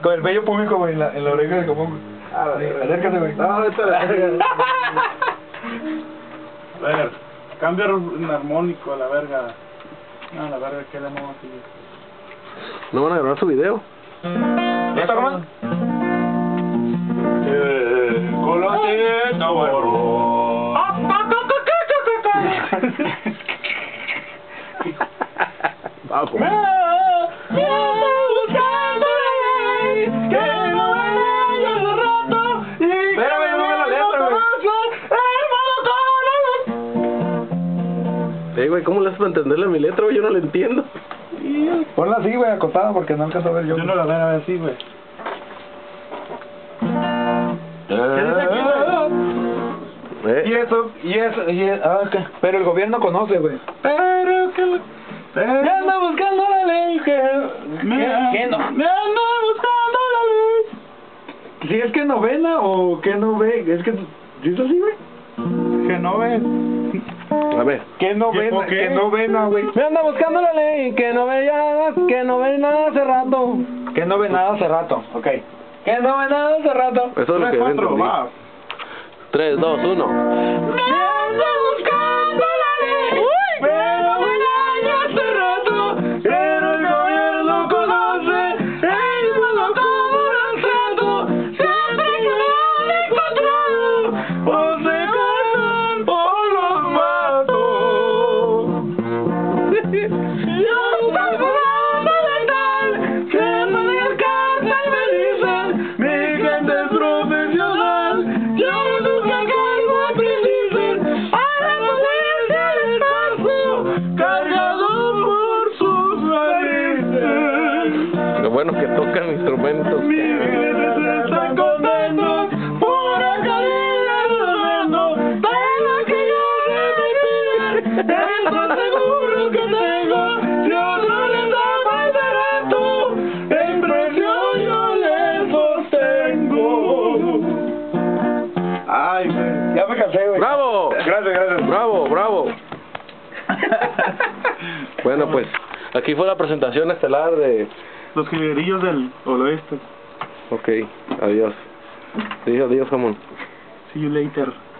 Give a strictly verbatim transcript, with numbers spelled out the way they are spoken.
con el vello público, güey, en la, en la oreja de Jamón, güey. A ver, Acércate, güey. No, esta la verga. A ver, cambio en armónico a la verga. No, la verga, ¿qué le muevo así? ¿No van a grabar su video? ¿Ya está, Román? Eh, coloteta, bueno. Vamos. Eh, güey, ¿cómo le haces para entenderle a mi letra, güey? Yo no le entiendo. Ponla así, güey, acostada, porque no alcanzo a ver yo. Yo no la veo a ver así, güey. Eh. Y eso, y eso, y eso, ah, ok. Pero el gobierno conoce, güey. Pero que... Pero... Me anda buscando la ley, que... Me, ¿Qué no? me anda buscando la ley. Si es que novena o que no ve, es que... ¿Sí es así, güey? Que no ves. A ver. Que novena, ¿Por qué? que novena, güey. Me anda buscando la ley, que no ve ya, que no ve nada hace rato. Que no ve nada hace rato, ok. Que no ve nada hace rato. Eso es lo que yo Cuatro, entendí. va. tres, dos, uno. Me anda buscando la ley, pero ven año hace rato, pero el gobierno conoce, ellos me lo cobran santo, siempre que lo han encontrado, o se casan o los mato. Yo estoy jugando letal, siempre descansa y me dicen, mi gente es profesional, yo nunca caigo a precisar, a la potencia del paso, cargado por sus narices. Lo bueno que tocan instrumentos. Mis jefes están contentos por acabar rodando, pero que yo se me piden, esto seguro que tengo, yo no les da más barato, en precio yo les sostengo. Ay, güey, ya me cansé, güey. ¡Bravo! Gracias, gracias. ¡Bravo, bravo! Bueno, pues, aquí fue la presentación estelar de... Los jilguerillos del oeste. Ok, adiós. Sí, adiós, jamón. See you later.